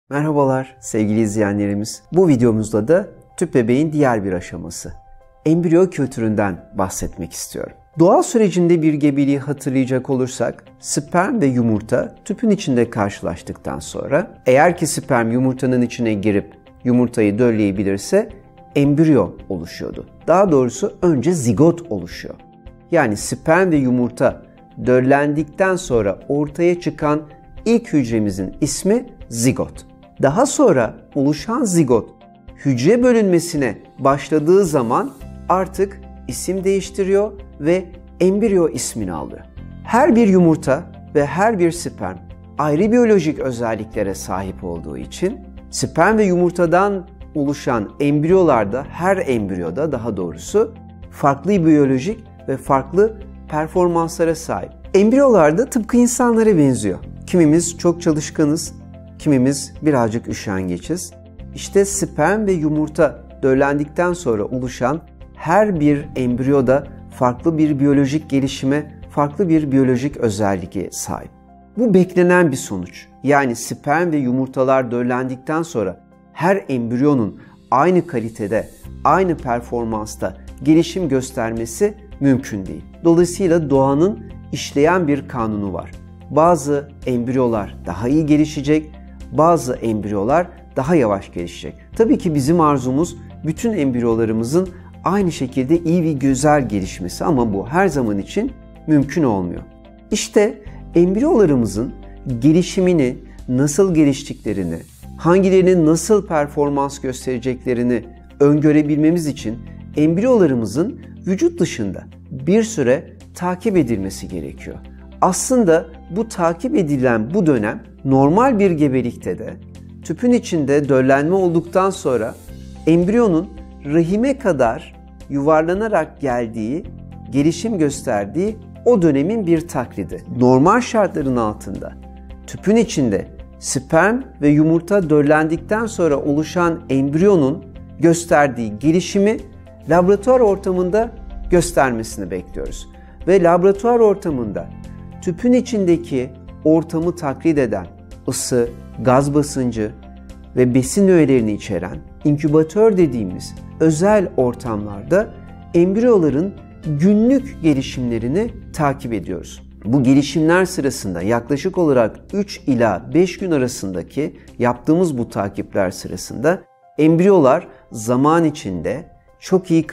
Merhabalar sevgili izleyenlerimiz. Bu videomuzda da tüp bebeğin diğer bir aşaması, embriyo kültüründen bahsetmek istiyorum. Doğal sürecinde bir gebeliği hatırlayacak olursak, sperm ve yumurta tüpün içinde karşılaştıktan sonra, eğer ki sperm yumurtanın içine girip yumurtayı dölleyebilirse embriyo oluşuyordu. Daha doğrusu önce zigot oluşuyor. Yani sperm ve yumurta döllendikten sonra ortaya çıkan ilk hücremizin ismi zigot. Daha sonra oluşan zigot hücre bölünmesine başladığı zaman artık isim değiştiriyor ve embriyo ismini alıyor. Her bir yumurta ve her bir sperm ayrı biyolojik özelliklere sahip olduğu için sperm ve yumurtadan oluşan embriyolarda, her embriyoda daha doğrusu farklı biyolojik ve farklı performanslara sahip. Embriyolarda tıpkı insanlara benziyor. Kimimiz çok çalışkanız, kimimiz birazcık üşengeçiz. İşte sperm ve yumurta döllendikten sonra oluşan her bir embriyoda farklı bir biyolojik gelişime, farklı bir biyolojik özelliğe sahip. Bu beklenen bir sonuç. Yani sperm ve yumurtalar döllendikten sonra her embriyonun aynı kalitede, aynı performansta gelişim göstermesi mümkün değil. Dolayısıyla doğanın işleyen bir kanunu var. Bazı embriyolar daha iyi gelişecek, bazı embriyolar daha yavaş gelişecek. Tabii ki bizim arzumuz bütün embriyolarımızın aynı şekilde iyi ve güzel gelişmesi ama bu her zaman için mümkün olmuyor. İşte embriyolarımızın gelişimini, nasıl geliştiklerini, hangilerinin nasıl performans göstereceklerini öngörebilmemiz için embriyolarımızın vücut dışında bir süre takip edilmesi gerekiyor. Aslında bu takip edilen bu dönem normal bir gebelikte de tüpün içinde döllenme olduktan sonra embriyonun rahime kadar yuvarlanarak geldiği, gelişim gösterdiği o dönemin bir taklidi. Normal şartların altında tüpün içinde sperm ve yumurta döllendikten sonra oluşan embriyonun gösterdiği gelişimi laboratuvar ortamında göstermesini bekliyoruz. Ve laboratuvar ortamında tüpün içindeki ortamı taklit eden ısı, gaz basıncı ve besin öğelerini içeren inkübatör dediğimiz özel ortamlarda embriyoların günlük gelişimlerini takip ediyoruz. Bu gelişimler sırasında yaklaşık olarak 3 ila 5 gün arasındaki yaptığımız bu takipler sırasında embriyolar zaman içinde çok iyi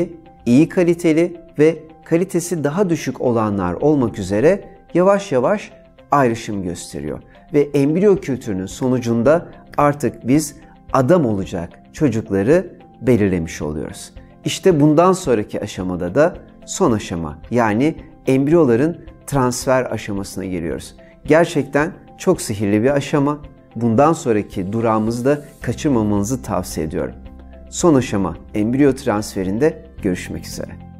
kaliteli ve kalitesi daha düşük olanlar olmak üzere yavaş yavaş ayrışım gösteriyor. Ve embriyo kültürünün sonucunda artık biz adam olacak çocukları belirlemiş oluyoruz. İşte bundan sonraki aşamada da son aşama, yani embriyoların transfer aşamasına giriyoruz. Gerçekten çok sihirli bir aşama. Bundan sonraki durağımızı da kaçırmamanızı tavsiye ediyorum. Son aşama embriyo transferinde görüşmek üzere.